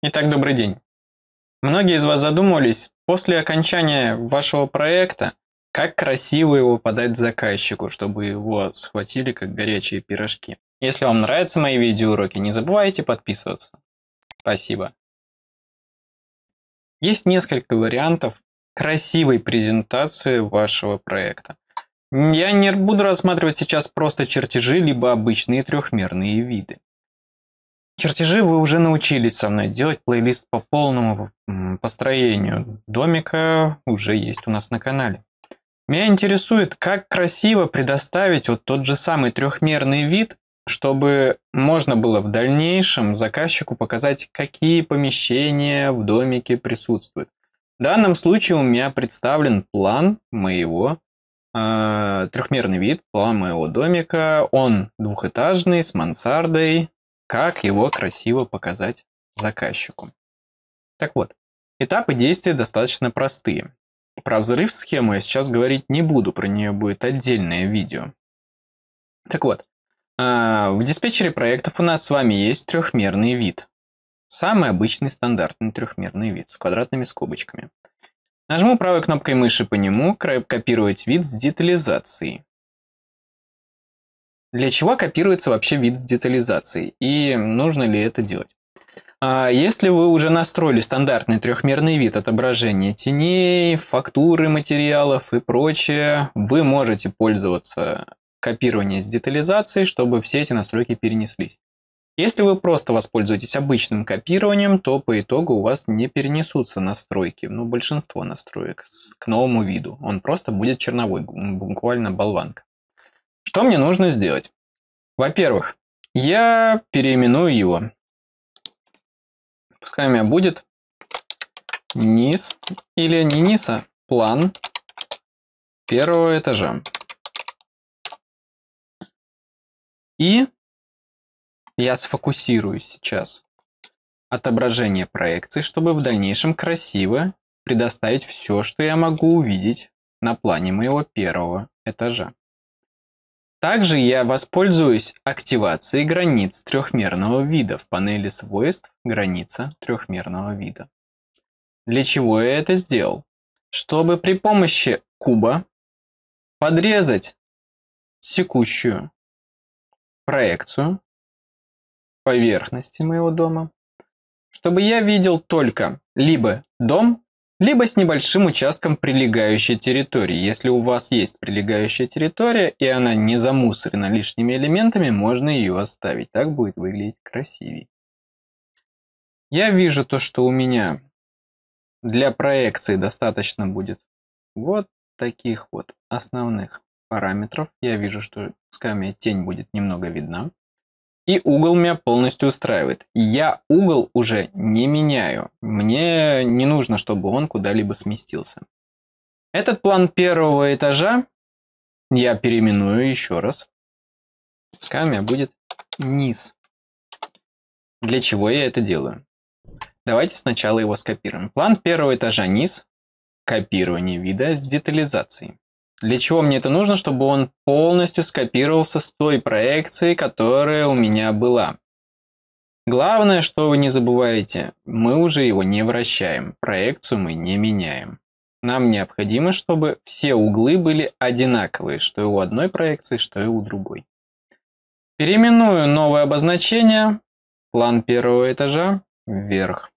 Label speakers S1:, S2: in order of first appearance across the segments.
S1: Итак, добрый день. Многие из вас задумывались после окончания вашего проекта, как красиво его подать заказчику, чтобы его схватили как горячие пирожки. Если вам нравятся мои видеоуроки, не забывайте подписываться. Спасибо. Есть несколько вариантов красивой презентации вашего проекта. Я не буду рассматривать сейчас просто чертежи, либо обычные трехмерные виды. Чертежи вы уже научились со мной делать, плейлист по полному построению домика уже есть у нас на канале. Меня интересует, как красиво предоставить вот тот же самый трехмерный вид, чтобы можно было в дальнейшем заказчику показать, какие помещения в домике присутствуют. В данном случае у меня представлен план моего, трехмерный вид, план моего домика. Он двухэтажный, с мансардой. Как его красиво показать заказчику. Так вот, этапы действия достаточно простые. Про взрыв-схему я сейчас говорить не буду, про нее будет отдельное видео. Так вот, в диспетчере проектов у нас с вами есть трехмерный вид. Самый обычный стандартный трехмерный вид с квадратными скобочками. Нажму правой кнопкой мыши по нему, копировать вид с детализацией. Для чего копируется вообще вид с детализацией и нужно ли это делать? Если вы уже настроили стандартный трехмерный вид отображения теней, фактуры материалов и прочее, вы можете пользоваться копированием с детализацией, чтобы все эти настройки перенеслись. Если вы просто воспользуетесь обычным копированием, то по итогу у вас не перенесутся настройки, большинство настроек к новому виду. Он просто будет черновой, буквально болванка. Что мне нужно сделать? Во-первых, я переименую его. Пускай у меня будет низ, или не низ, а план первого этажа. И я сфокусируюсь сейчас отображение проекции, чтобы в дальнейшем красиво предоставить все, что я могу увидеть на плане моего первого этажа. Также я воспользуюсь активацией границ трехмерного вида в панели свойств «Граница трехмерного вида». Для чего я это сделал? Чтобы при помощи куба подрезать секущую проекцию поверхности моего дома, чтобы я видел только либо дом, либо с небольшим участком прилегающей территории. Если у вас есть прилегающая территория, и она не замусорена лишними элементами, можно ее оставить. Так будет выглядеть красивее. Я вижу то, что у меня для проекции достаточно будет вот таких вот основных параметров. Я вижу, что пускай у меня тень будет немного видна. И угол меня полностью устраивает. Я угол уже не меняю. Мне не нужно, чтобы он куда-либо сместился. Этот план первого этажа я переименую еще раз. Пускай у меня будет низ. Для чего я это делаю? Давайте сначала его скопируем. План первого этажа низ. Копирование вида с детализацией. Для чего мне это нужно? Чтобы он полностью скопировался с той проекцией, которая у меня была. Главное, что вы не забываете, мы уже его не вращаем, проекцию мы не меняем. Нам необходимо, чтобы все углы были одинаковые, что и у одной проекции, что и у другой. Переименую новое обозначение, план первого этажа, вверх.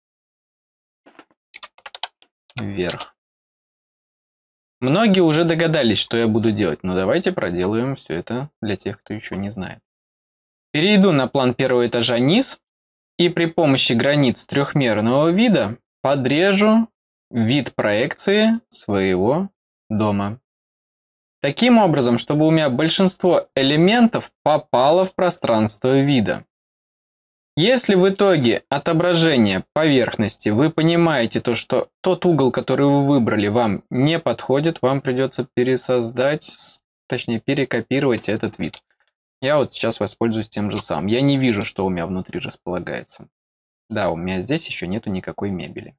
S1: Вверх. Многие уже догадались, что я буду делать, но давайте проделаем все это для тех, кто еще не знает. Перейду на план первого этажа низ и при помощи границ трехмерного вида подрежу вид проекции своего дома. Таким образом, чтобы у меня большинство элементов попало в пространство вида. Если в итоге отображения поверхности вы понимаете то, что тот угол, который вы выбрали, вам не подходит, вам придется пересоздать, точнее перекопировать этот вид. Я вот сейчас воспользуюсь тем же самым. Я не вижу, что у меня внутри располагается. Да, у меня здесь еще нету никакой мебели.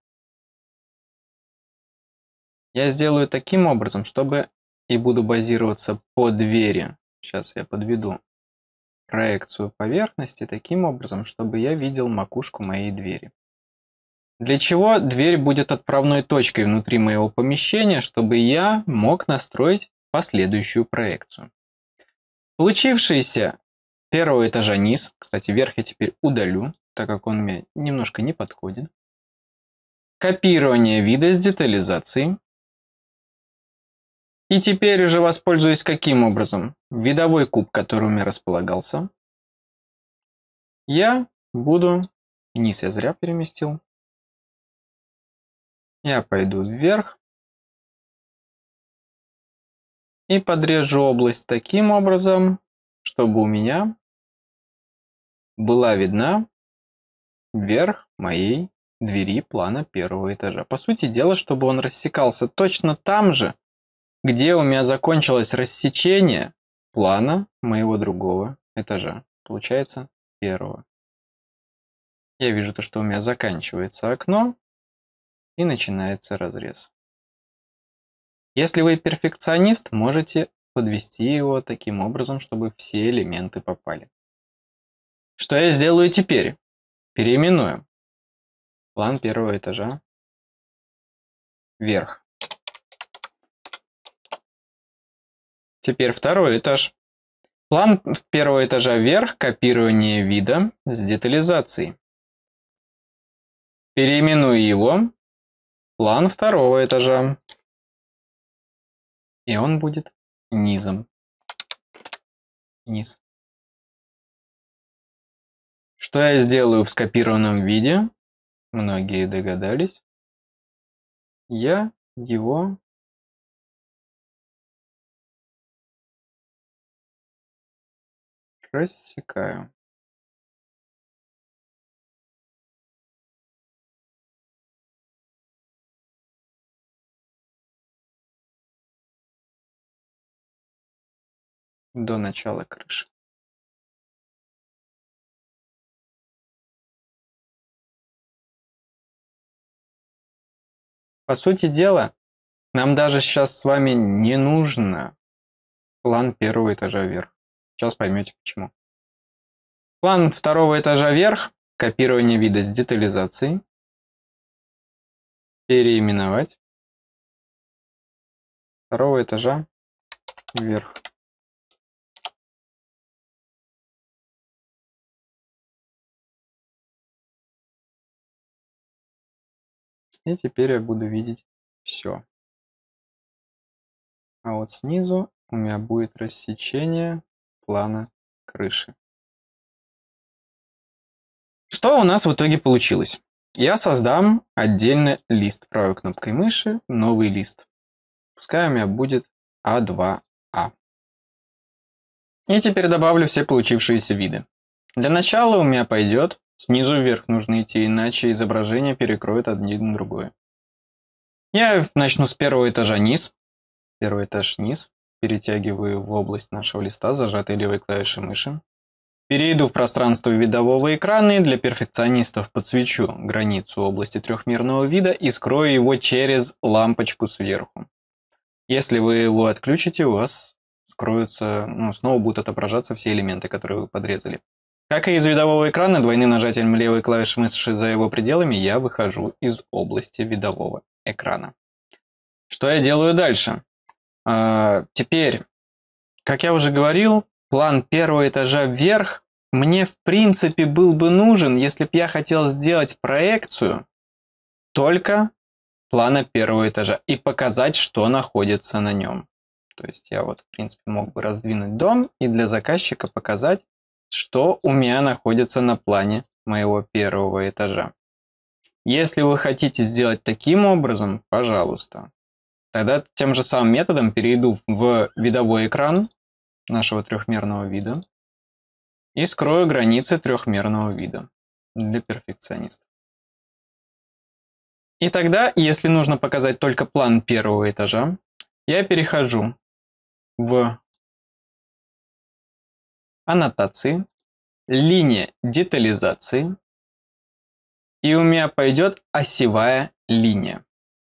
S1: Я сделаю таким образом, чтобы и буду базироваться по двери. Сейчас я подведу проекцию поверхности таким образом, чтобы я видел макушку моей двери. Для чего дверь будет отправной точкой внутри моего помещения, чтобы я мог настроить последующую проекцию. Получившийся первого этажа низ, кстати, верх я теперь удалю, так как он мне немножко не подходит. Копирование вида с детализацией. И теперь уже воспользуюсь каким образом? Видовой куб, который у меня располагался. Я буду... Низ я зря переместил. Я пойду вверх. И подрежу область таким образом, чтобы у меня была видна верх моей двери плана первого этажа. По сути дела, чтобы он рассекался точно там же, где у меня закончилось рассечение плана моего другого этажа. Получается, первого. Я вижу то, что у меня заканчивается окно и начинается разрез. Если вы перфекционист, можете подвести его таким образом, чтобы все элементы попали. Что я сделаю теперь? Переименую план первого этажа вверх. Теперь второй этаж. План первого этажа вверх, копирование вида с детализацией. Переименую его план второго этажа. И он будет низом. Низ. Что я сделаю в скопированном виде? Многие догадались. Я его рассекаю. До начала крыши. По сути дела, нам даже сейчас с вами не нужно план первого этажа вверх. Сейчас поймете почему. План второго этажа вверх, копирование вида с детализацией. Переименовать. Второго этажа вверх. И теперь я буду видеть все. А вот снизу у меня будет рассечение плана крыши. Что у нас в итоге получилось? Я создам отдельно лист правой кнопкой мыши, новый лист. Пускай у меня будет А2А. И теперь добавлю все получившиеся виды. Для начала у меня пойдет снизу вверх нужно идти, иначе изображение перекроет один другое. Я начну с первого этажа низ. Первый этаж низ. Перетягиваю в область нашего листа зажатой левой клавишей мыши. Перейду в пространство видового экрана и для перфекционистов подсвечу границу области трехмерного вида и скрою его через лампочку сверху. Если вы его отключите, у вас скроются, снова будут отображаться все элементы, которые вы подрезали. Как и из видового экрана, двойным нажатием левой клавиши мыши за его пределами я выхожу из области видового экрана. Что я делаю дальше? Теперь, как я уже говорил, план первого этажа вверх мне в принципе был бы нужен, если бы я хотел сделать проекцию только плана первого этажа и показать, что находится на нем. То есть я вот в принципе мог бы раздвинуть дом и для заказчика показать, что у меня находится на плане моего первого этажа. Если вы хотите сделать таким образом, пожалуйста, тогда тем же самым методом перейду в видовой экран нашего трехмерного вида и скрою границы трехмерного вида для перфекционистов. И тогда, если нужно показать только план первого этажа, я перехожу в аннотации, линия детализации, и у меня пойдет осевая линия.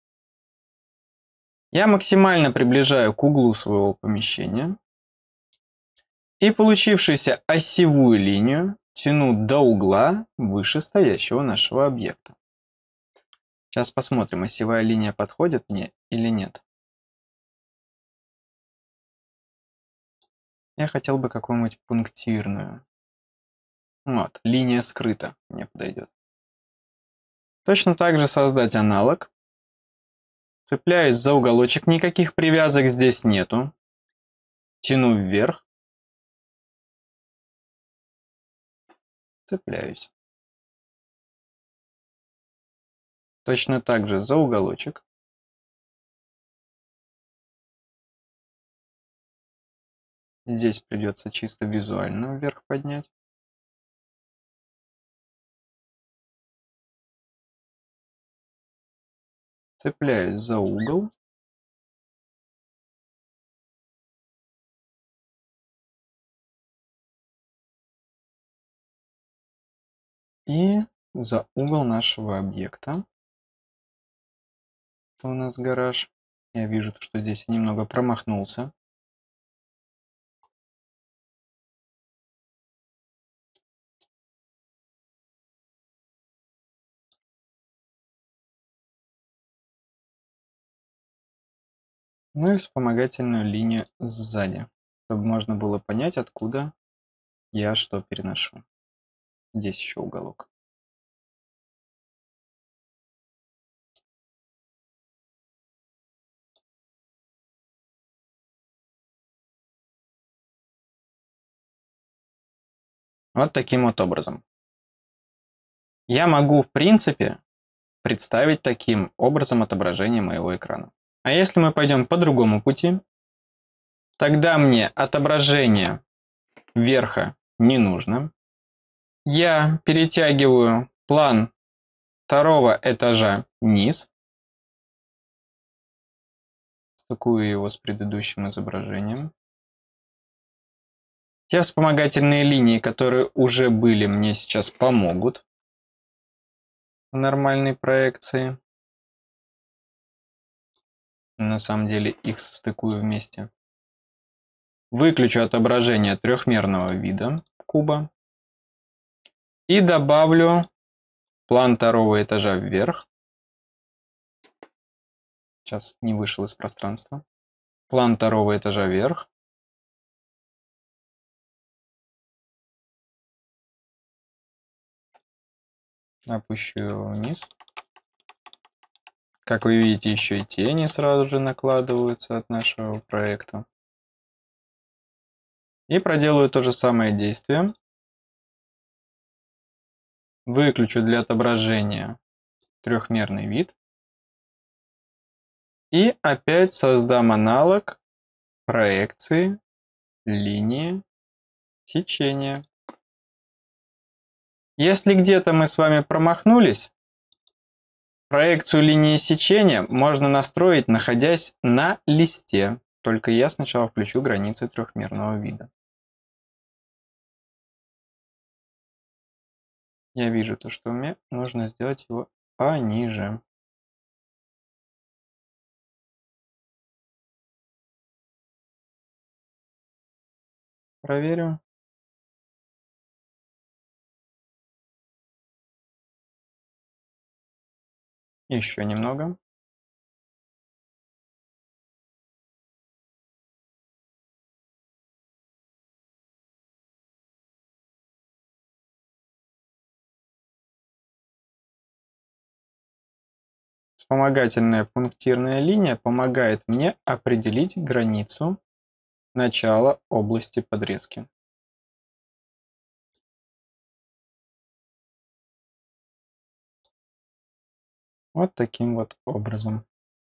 S1: Я максимально приближаю к углу своего помещения и получившуюся осевую линию тяну до угла вышестоящего нашего объекта. Сейчас посмотрим, осевая линия подходит мне или нет. Я хотел бы какую-нибудь пунктирную. Вот, линия скрыта мне подойдет. Точно так же создать аналог. Цепляюсь за уголочек, никаких привязок здесь нету. Тяну вверх. Цепляюсь. Точно так же за уголочек. Здесь придется чисто визуально вверх поднять. Цепляюсь за угол. И за угол нашего объекта. Это у нас гараж. Я вижу, что здесь я немного промахнулся. Ну и вспомогательную линию сзади, чтобы можно было понять, откуда я что переношу. Здесь еще уголок. Вот таким вот образом. Я могу, в принципе, представить таким образом отображение моего экрана. А если мы пойдем по другому пути, тогда мне отображение верха не нужно. Я перетягиваю план второго этажа вниз. Стыкую его с предыдущим изображением. Те вспомогательные линии, которые уже были, мне сейчас помогут в нормальной проекции. На самом деле их состыкую вместе. Выключу отображение трехмерного вида куба. И добавлю план второго этажа вверх. Сейчас не вышел из пространства. План второго этажа вверх. Опущу его вниз. Как вы видите, еще и тени сразу же накладываются от нашего проекта. И проделаю то же самое действие. Выключу для отображения трехмерный вид. И опять создам аналог проекции линии сечения. Если где-то мы с вами промахнулись, проекцию линии сечения можно настроить, находясь на листе. Только я сначала включу границы трехмерного вида. Я вижу то, что мне нужно сделать его пониже. Проверю. Еще немного. Вспомогательная пунктирная линия помогает мне определить границу начала области подрезки. Вот таким вот образом.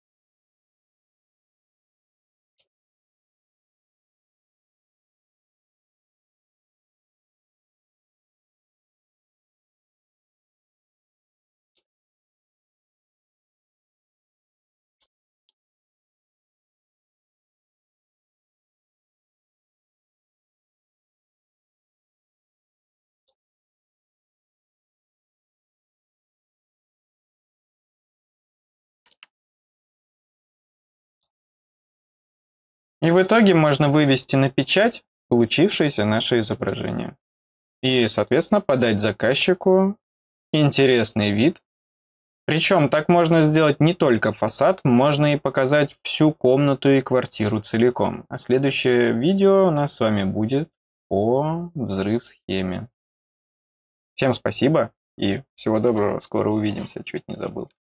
S1: И в итоге можно вывести на печать получившееся наше изображение. И, соответственно, подать заказчику интересный вид Причем так можно сделать не только фасад, можно и показать всю комнату и квартиру целиком. А следующее видео у нас с вами будет по взрыв-схеме. Всем спасибо и всего доброго, скоро увидимся, чуть не забыл.